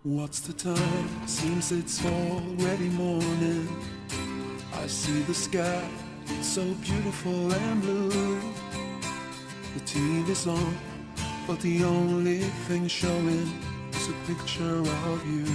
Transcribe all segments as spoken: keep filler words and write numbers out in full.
What's the time? Seems it's already morning. I see the sky, it's so beautiful and blue. The T V's on, but the only thing showing is a picture of you.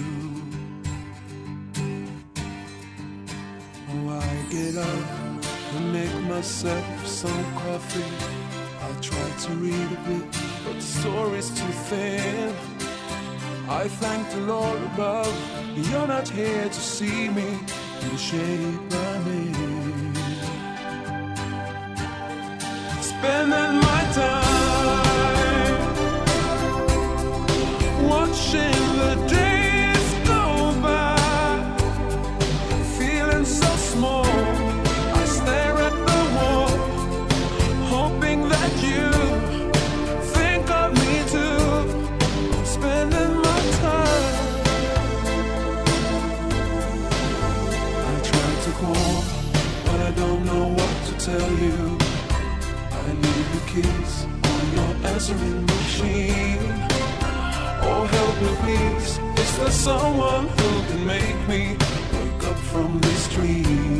Oh, I get up and make myself some coffee. I try to read a bit, but the story's too thin. I thank the Lord above, you're not here to see me in the shape I'm in. Spending my time watching the days go by, feeling so small. I stare at the wall, hoping that you think of me too. Spending my time, I try to call, but I don't know what to tell you. I need the keys on your answering machine. Oh, help me please, is there someone who can make me wake up from this dream?